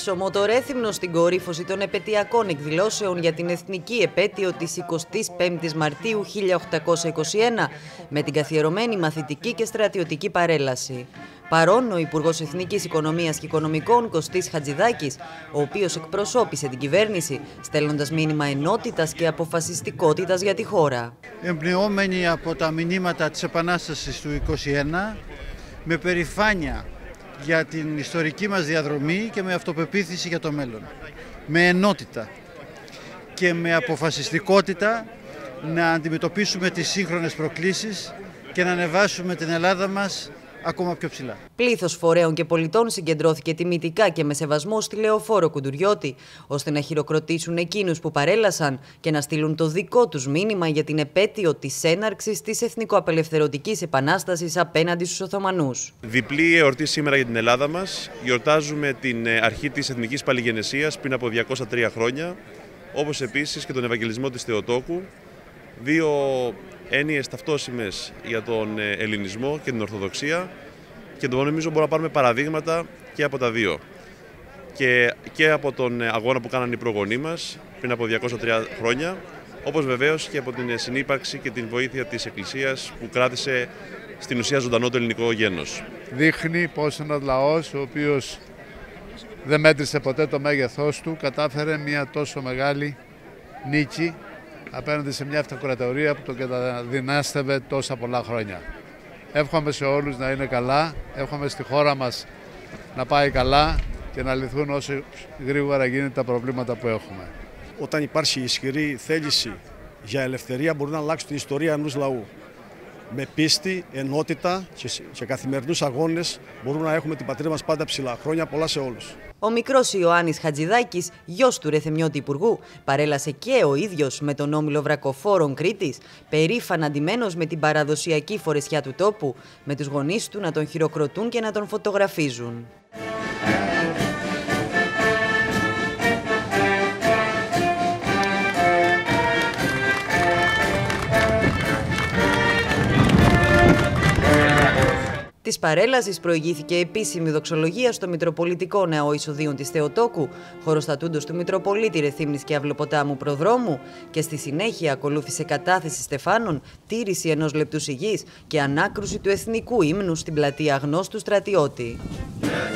Ψωμοτορέθυμνο στην κορύφωση των επετειακών εκδηλώσεων για την εθνική επέτειο της 25ης Μαρτίου 1821 με την καθιερωμένη μαθητική και στρατιωτική παρέλαση. Παρόν ο Υπουργός Εθνικής Οικονομίας και Οικονομικών Κωστής Χατζηδάκης, ο οποίος εκπροσώπησε την κυβέρνηση, στέλνοντας μήνυμα ενότητας και αποφασιστικότητας για τη χώρα. Εμπνεόμενοι από τα μηνύματα της Επανάστασης του 1921, με περηφάνεια για την ιστορική μας διαδρομή και με αυτοπεποίθηση για το μέλλον. Με ενότητα και με αποφασιστικότητα να αντιμετωπίσουμε τις σύγχρονες προκλήσεις και να ανεβάσουμε την Ελλάδα μας ακόμα πιο ψηλά. Πλήθος φορέων και πολιτών συγκεντρώθηκε τιμητικά και με σεβασμό στη Λεωφόρο Κουντουριώτη, ώστε να χειροκροτήσουν εκείνους που παρέλασαν και να στείλουν το δικό τους μήνυμα για την επέτειο της έναρξης της Εθνικοαπελευθερωτικής Επανάστασης απέναντι στους Οθωμανούς. Διπλή εορτή σήμερα για την Ελλάδα μας. Γιορτάζουμε την αρχή της Εθνικής Παλιγενεσίας πριν από 203 χρόνια, όπως επίσης και τον Ευαγγελισμό της Θεοτόκου. Δύο έννοιες ταυτόσιμες για τον Ελληνισμό και την Ορθοδοξία και το νομίζω μπορούμε να πάρουμε παραδείγματα και από τα δύο. Και από τον αγώνα που κάνανε οι προγονείς μας πριν από 203 χρόνια, όπως βεβαίως και από την συνύπαρξη και την βοήθεια της Εκκλησίας που κράτησε στην ουσία ζωντανό το ελληνικό γένος. Δείχνει πως ένας λαός ο οποίος δεν μέτρησε ποτέ το μέγεθός του κατάφερε μια τόσο μεγάλη νίκη απέναντι σε μια αυτοκρατορία που τον καταδυνάστευε τόσα πολλά χρόνια. Εύχομαι σε όλους να είναι καλά, εύχομαι στη χώρα μας να πάει καλά και να λυθούν όσο γρήγορα γίνεται τα προβλήματα που έχουμε. Όταν υπάρχει ισχυρή θέληση για ελευθερία μπορεί να αλλάξει την ιστορία ενός λαού. Με πίστη, ενότητα και καθημερινούς αγώνες μπορούμε να έχουμε την πατρίδα μας πάντα ψηλά. Χρόνια πολλά σε όλους. Ο μικρός Ιωάννης Χατζηδάκης, γιος του Ρεθεμιώτη Υπουργού, παρέλασε και ο ίδιος με τον Όμιλο Βρακοφόρων Κρήτης, περήφανα ντυμένος με την παραδοσιακή φορεσιά του τόπου, με τους γονείς του να τον χειροκροτούν και να τον φωτογραφίζουν. Της παρέλασης προηγήθηκε επίσημη δοξολογία στο Μητροπολιτικό Ναό Εισοδείων της Θεοτόκου, χωροστατούντος του Μητροπολίτη Ρεθύμνης και Αυλοποτάμου Προδρόμου, και στη συνέχεια ακολούθησε κατάθεση στεφάνων, τήρηση ενός λεπτού σιγής και ανάκρουση του εθνικού ύμνου στην πλατεία Αγνώστου Στρατιώτη.